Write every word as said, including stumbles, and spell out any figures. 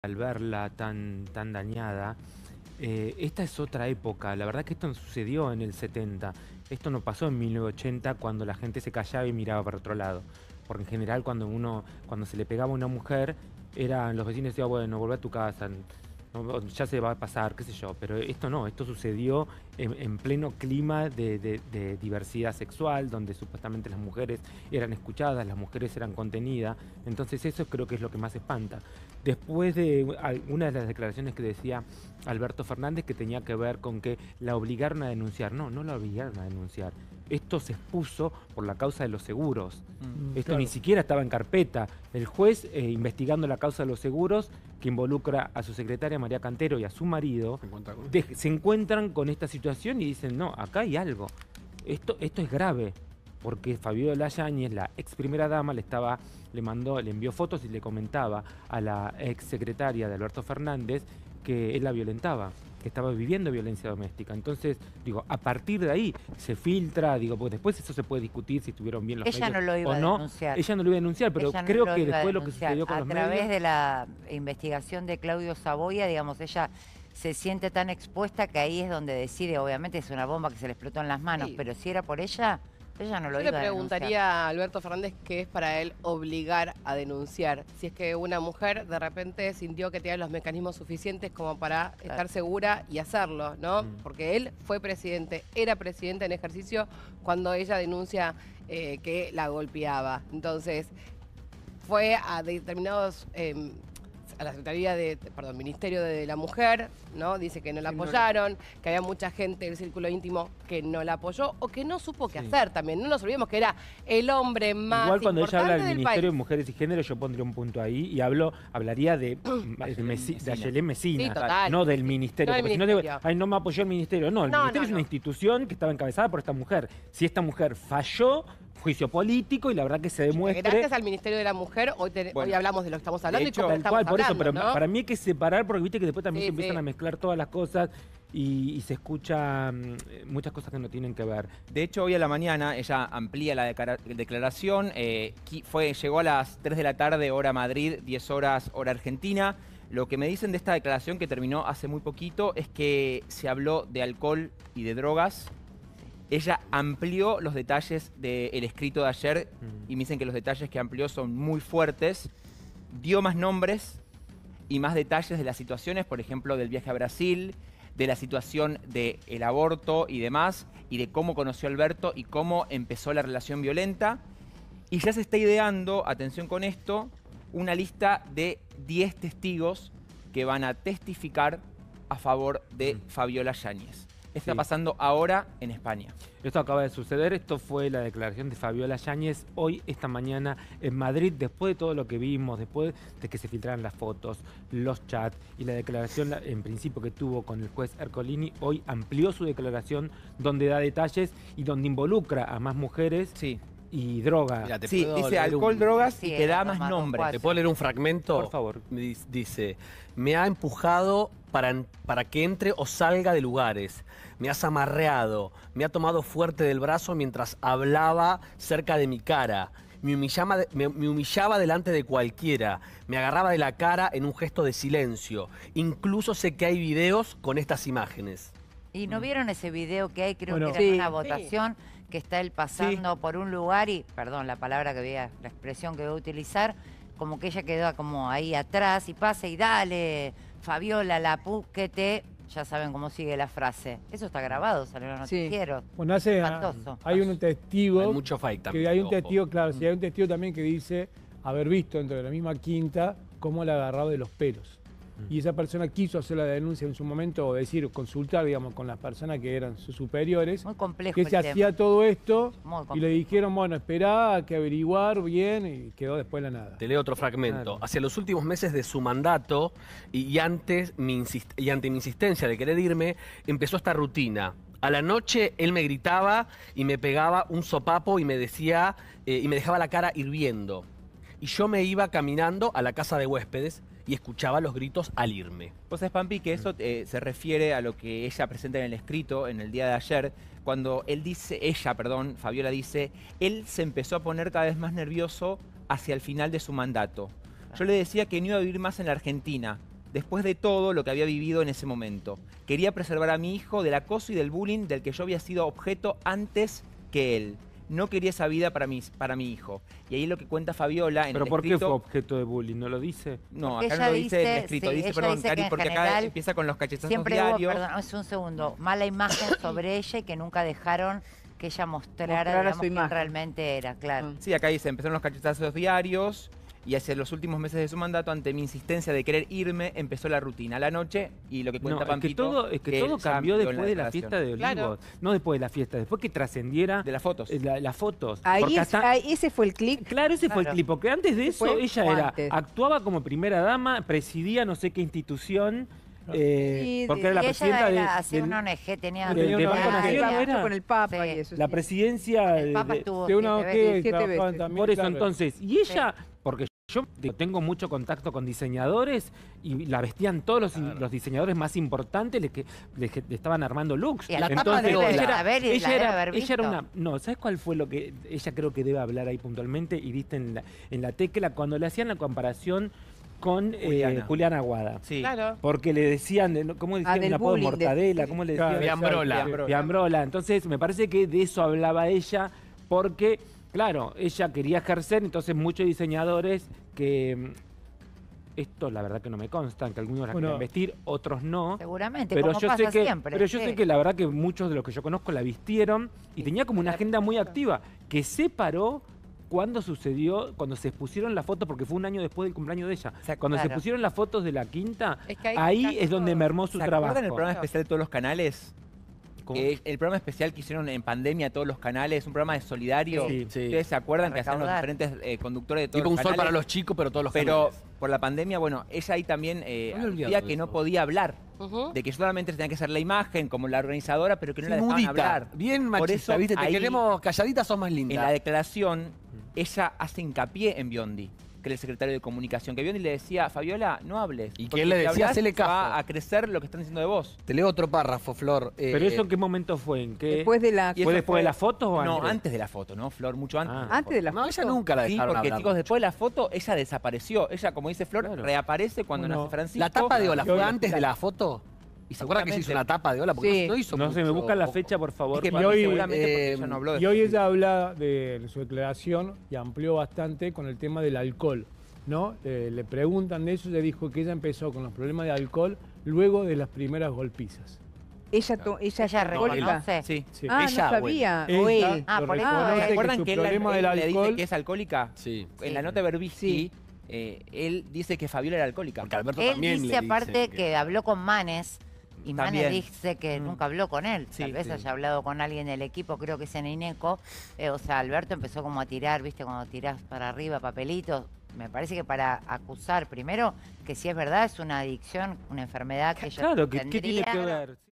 al verla tan, tan dañada. Eh, esta es otra época, la verdad que esto no sucedió en el setenta, esto no pasó en mil novecientos ochenta cuando la gente se callaba y miraba para otro lado, porque en general cuando uno, cuando se le pegaba a una mujer, eran los vecinos decían, bueno, volvé a tu casa, no, ya se va a pasar, qué sé yo, pero esto no, esto sucedió en, en pleno clima de, de, de diversidad sexual, donde supuestamente las mujeres eran escuchadas, las mujeres eran contenidas, entonces eso creo que es lo que más espanta. Después de una de las declaraciones que decía Alberto Fernández, que tenía que ver con que la obligaron a denunciar, no, no la obligaron a denunciar, esto se expuso por la causa de los seguros, mm, esto claro. Ni siquiera estaba en carpeta, el juez eh, investigando la causa de los seguros, que involucra a su secretaria María Cantero y a su marido, se, encuentra con... de, se encuentran con esta situación y dicen, no, acá hay algo, esto, esto es grave, porque Fabiola Yáñez, la ex primera dama, le estaba, le mandó, le envió fotos y le comentaba a la ex secretaria de Alberto Fernández que él la violentaba, que estaba viviendo violencia doméstica. Entonces, digo, a partir de ahí se filtra, digo, porque después eso se puede discutir si estuvieron bien los Ella medios no lo iba o no. a denunciar. Ella no lo iba a denunciar, pero ella creo no que lo después lo que sucedió con a los medios... A través medios... de la investigación de Claudio Saboya, digamos, ella se siente tan expuesta que ahí es donde decide, obviamente es una bomba que se le explotó en las manos, sí. Pero si era por ella... Ella no lo Yo iba le preguntaría a, denunciar. a Alberto Fernández qué es para él obligar a denunciar. Si es que una mujer de repente sintió que tenía los mecanismos suficientes como para claro. estar segura y hacerlo, ¿no? Mm. Porque él fue presidente, era presidente en ejercicio cuando ella denuncia eh, que la golpeaba. Entonces, fue a determinados... Eh, a la Secretaría de, perdón, Ministerio de la Mujer, ¿no? Dice que no la sí, apoyaron, no. que había mucha gente del círculo íntimo que no la apoyó o que no supo qué sí. hacer también. No nos olvidemos que era el hombre más Igual cuando importante ella habla del Ministerio país. de Mujeres y Género, yo pondría un punto ahí y hablo, hablaría de, de, Messi, de Ayelén Mesina, sí, total, no del Ministerio. No porque ministerio. Si no, digo, ay, no me apoyó el Ministerio. No, el no, Ministerio no, es no. una institución que estaba encabezada por esta mujer. Si esta mujer falló, juicio político y la verdad que se demuestre... Gracias al Ministerio de la Mujer, hoy, te, bueno, hoy hablamos de lo que estamos hablando hecho, y cómo estamos cual, por hablando, eso, pero ¿no? para mí hay que separar porque viste que después también sí, se empiezan sí. a mezclar todas las cosas y, y se escuchan muchas cosas que no tienen que ver. De hecho, hoy a la mañana ella amplía la declaración, eh, fue, llegó a las tres de la tarde, hora Madrid, diez horas, hora Argentina. Lo que me dicen de esta declaración que terminó hace muy poquito es que se habló de alcohol y de drogas. Ella amplió los detalles del escrito de ayer mm. y me dicen que los detalles que amplió son muy fuertes. Dio más nombres y más detalles de las situaciones, por ejemplo, del viaje a Brasil, de la situación del aborto y demás, y de cómo conoció a Alberto y cómo empezó la relación violenta. Y ya se está ideando, atención con esto, una lista de diez testigos que van a testificar a favor de mm. Fabiola Yáñez. Está sí. pasando ahora en España. Esto acaba de suceder, esto fue la declaración de Fabiola Yáñez hoy, esta mañana en Madrid, después de todo lo que vimos, después de que se filtraran las fotos, los chats y la declaración en principio que tuvo con el juez Ercolini, hoy amplió su declaración donde da detalles y donde involucra a más mujeres. Sí. Y droga. Mirá, sí, dice alcohol, un... drogas sí, y que da más nombres. ¿Te puedo leer un fragmento? Por favor. Dice, me ha empujado para, para que entre o salga de lugares. Me has amarreado. Me ha tomado fuerte del brazo mientras hablaba cerca de mi cara. Me humillaba, me, me humillaba delante de cualquiera. Me agarraba de la cara en un gesto de silencio. Incluso sé que hay videos con estas imágenes. ¿Y no vieron ese video que hay? Creo bueno, que era sí, una votación sí. que está él pasando sí. por un lugar y, perdón, la palabra que voy a, la expresión que voy a utilizar, como que ella quedó como ahí atrás y pasa y dale, Fabiola, la puquete, ya saben cómo sigue la frase. Eso está grabado, salió en los sí. noticieros. Bueno, hace, hay un testigo. Hay mucho fake también. Que hay un testigo, claro, sí, hay un testigo también que dice haber visto dentro de la misma quinta cómo la agarraba de los pelos. Y esa persona quiso hacer la denuncia en su momento, o decir, consultar, digamos, con las personas que eran sus superiores. Muy complejo que el se tema. hacía todo esto y le dijeron, bueno, esperá, hay que averiguar bien, y quedó después la nada. Te leo otro fragmento. Claro. Hacia los últimos meses de su mandato y, y, antes, mi insist y ante mi insistencia de querer irme, empezó esta rutina. A la noche él me gritaba y me pegaba un sopapo y me decía, eh, y me dejaba la cara hirviendo. Y yo me iba caminando a la casa de huéspedes y escuchaba los gritos al irme. Vos sabés, Pampi, que eso eh, se refiere a lo que ella presenta en el escrito en el día de ayer, cuando él dice, ella, perdón, Fabiola dice, él se empezó a poner cada vez más nervioso hacia el final de su mandato. Yo le decía que no iba a vivir más en la Argentina, después de todo lo que había vivido en ese momento. Quería preservar a mi hijo del acoso y del bullying del que yo había sido objeto antes que él. No quería esa vida para mi, para mi hijo. Y ahí es lo que cuenta Fabiola en ¿Pero el por qué escrito. fue objeto de bullying? ¿No lo dice? No, Porque acá ella no lo dice en el dice- escrito. sí, dice, ella perdón, dice que Cari, en porque acá general empieza con los cachetazos Siempre hubo, diarios. perdón, es un segundo, mala imagen sobre ella y que nunca dejaron que ella mostrara, Mostrara digamos, su quién imagen. realmente era, claro. Mm. Sí, acá dice, empezaron los cachetazos diarios y hacia los últimos meses de su mandato, ante mi insistencia de querer irme, empezó la rutina a la noche y lo que No, cuenta es que Pampito... todo, es que que todo ya cambió vio en después de la declaración. fiesta de Olivos. Claro. No después de la fiesta, después que trascendiera De las fotos. eh, la- las fotos. Ahí, Porque es- hasta- ahí- ese fue el clic. Claro, ese fue el Claro. clip, porque antes de eso fue ella o era, antes. actuaba como primera dama, presidía no sé qué institución, eh, Y porque de- era la y presidenta ella de, era, hacía del- una O N G, tenía... de- de Banco tenía- Nación, tenía- ¿no era? con el Papa Sí. y eso. la sí. presidencia El de- Papa de- estuvo de una siete O G veces. siete trabajaban veces. también, por eso claro. entonces, y ella, porque yo digo, tengo mucho contacto con diseñadores y la vestían todos los, los diseñadores más importantes, les que les que- le estaban armando looks. Y a la Entonces, tapa de ella Ola. era, A ver, y la ella debe era, haber ella era visto. una, no, ¿sabes cuál fue lo que ella creo que debe hablar ahí puntualmente? Y viste en la, en la tecla cuando le hacían la comparación con eh, Juliana. Juliana Aguada. Sí. Claro. Porque le decían, eh, ¿cómo le Ah, decían? del Un apodo bullying, de- mortadela, ¿cómo le Claro, decían? Fiambrola. Fiambrola. Fiambrola. Entonces, me parece que de eso hablaba ella, porque, claro, ella quería ejercer, entonces muchos diseñadores que... mm, esto la verdad que no me consta, que algunos la Bueno. querían vestir, otros no. Seguramente, Pero como yo, pasa sé que, siempre. pero yo sí. sé que la verdad que muchos de los que yo conozco la vistieron y tenía como una agenda muy activa, que se paró cuando sucedió, cuando se expusieron las fotos, porque fue un año después del cumpleaños de ella. sea, Cuando se claro. pusieron las fotos de la quinta, Es que ahí ahí casi es donde todo. mermó su ¿Se trabajo. acuerdan el programa especial de todos los canales? ¿Cómo? Eh, el programa especial que hicieron en pandemia todos los canales, un programa de solidario. Sí, sí. ¿Ustedes se acuerdan Para que hacían los recaudar. diferentes eh, conductores de todos Tipo los un sol canales? para los chicos, pero todos los Pero canales. por la pandemia, bueno, ella ahí también eh, No me he olvidado decía de que no eso. podía hablar. Ujú. De que solamente tenía que ser la imagen como la organizadora, pero que no Sí, la dejaban mudita, hablar. bien Por machista, eso, ¿viste? Te ahí, queremos calladita, sos más en linda. la declaración, ella hace hincapié en Biondi, que era el secretario de comunicación, que Biondi le decía, Fabiola, no hables. Y que porque él le si decía, hablás, "Hacele caso". va a crecer lo que están diciendo de vos. Te leo otro párrafo, Flor. Eh, ¿Pero eso en qué momento fue? ¿En qué? Después de la... Y ¿Fue eso después de la foto o No, antes? antes de la foto, ¿no, Flor? Mucho antes. Ah. de la Antes de la No, ella foto. nunca la Sí, dejaron porque hablar. chicos, después de la foto, ella desapareció. Ella, como dice Flor, Claro. reaparece cuando Bueno, nace Francisco. La tapa de Ola, ¿fue Hola. antes de la foto? ¿Y se acuerda que se hizo una tapa de Ola? Porque Sí. no hizo No se me mucho. buscan la fecha, por Es favor. que para- hoy, seguramente porque eh, ella no habló de Y hoy ella habla de su declaración y amplió bastante con el tema del alcohol, ¿no? Eh, le preguntan de eso, ella dijo que ella empezó con los problemas de alcohol luego de las primeras golpizas. Ella, to- ella, Ella es alcohólica. reconoce. Sí. Sí. Ah, Ella, no sabía. O Ella él. Ah, lo por eso reconoce es. que ¿Recuerdan su que él, él problema del le dice alcohol... que es alcohólica? Sí. En la nota de Berbisky, Sí. eh, él dice que Fabiola era alcohólica. Porque Alberto Él también dice le aparte que... habló con Manes y También. Manes dice que Mm. nunca habló con él. Sí, Tal vez sí. haya hablado con alguien del equipo, creo que es en Ineco. Eh, o sea, Alberto empezó como a tirar, ¿viste? Cuando tirás para arriba papelitos. Me parece que para acusar, primero, que si es verdad, es una adicción, una enfermedad que ella Claro, ¿qué, ¿qué tiene tendría. que ver?